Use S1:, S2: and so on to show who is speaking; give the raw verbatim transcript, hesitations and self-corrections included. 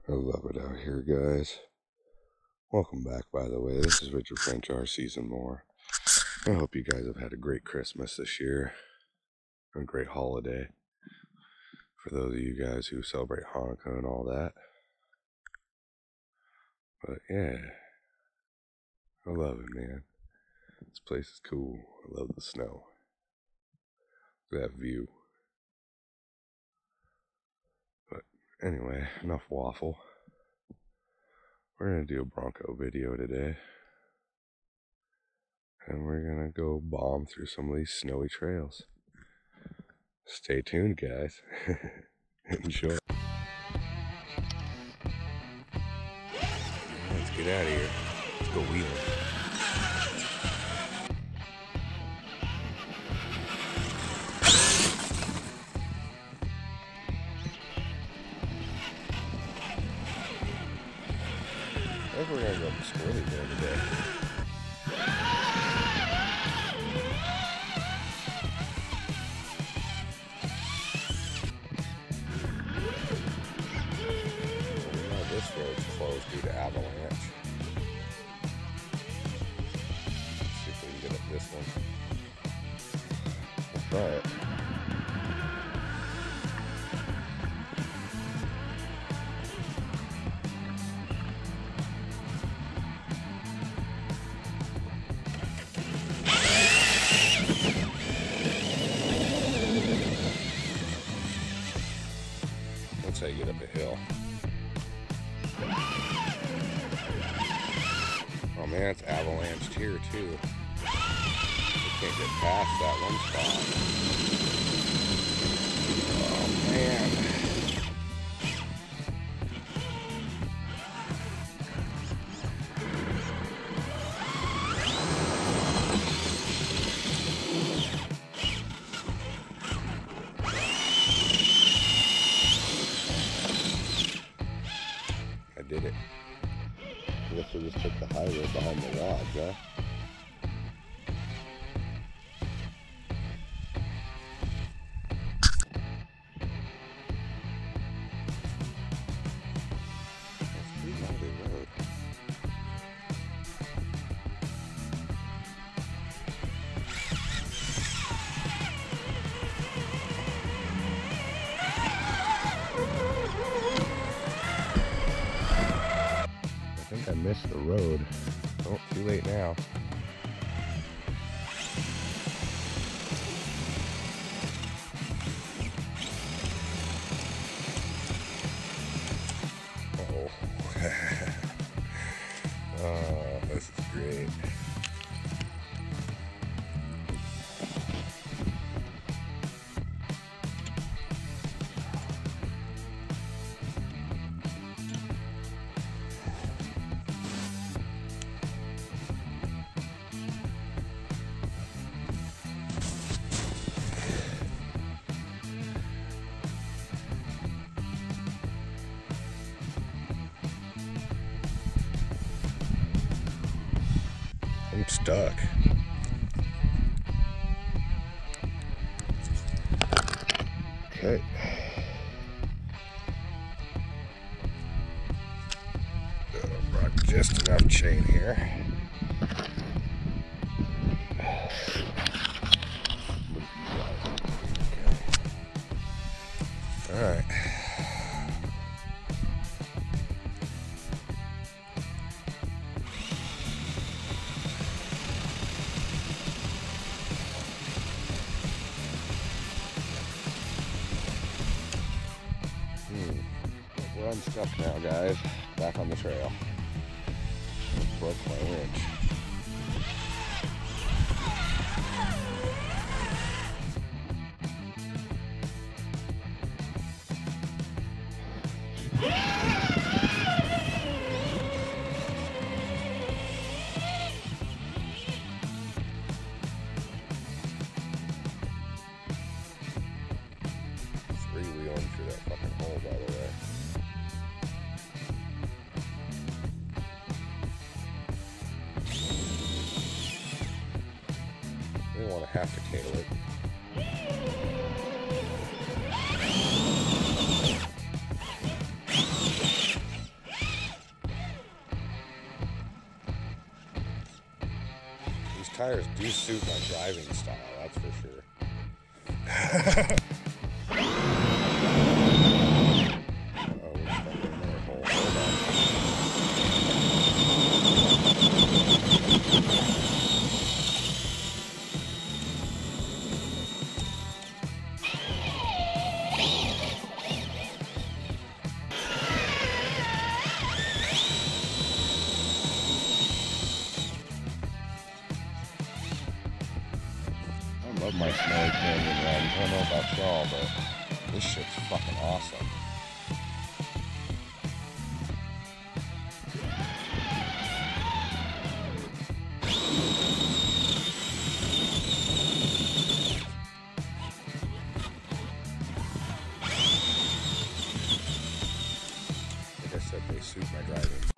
S1: I love it out here, guys. Welcome back, by the way. This is Richard French, our season more. I hope you guys have had a great Christmas this year. A great holiday. For those of you guys who celebrate Hanukkah and all that. But yeah, I love it, man. This place is cool. I love the snow. That view. But anyway, enough waffle. We're going to do a bronco video today. And we're going to go bomb through some of these snowy trails. Stay tuned, guys. Enjoy. Let's get out of here. Let's go wheeling. I think we're going to go to Squirlyville today. Well, now this road's closed due to avalanche. Let's see if we can get up this one. We'll try it. That's how you get up a hill. Oh man, it's avalanched here too. We can't get past that one spot. Oh man. I did it. I guess we just took the highway behind the lodge, huh? That's a pretty lovely road. I think I missed the road. Oh, too late now. Uh-oh. Oh, this is great. I'm stuck. Okay. Uh, brought just enough chain here. All right. We're unstuck now, guys. Back on the trail. Broke my winch. Three-wheeling through that fucking hole, by the way. We don't want to have to tail it. tires do suit my driving style, that's for sure. Uh-oh, we're stuck in another hole. Hold on. I love my snowy canyon runs. I don't know about y'all, but this shit's fucking awesome. Like I said, they suit my driving.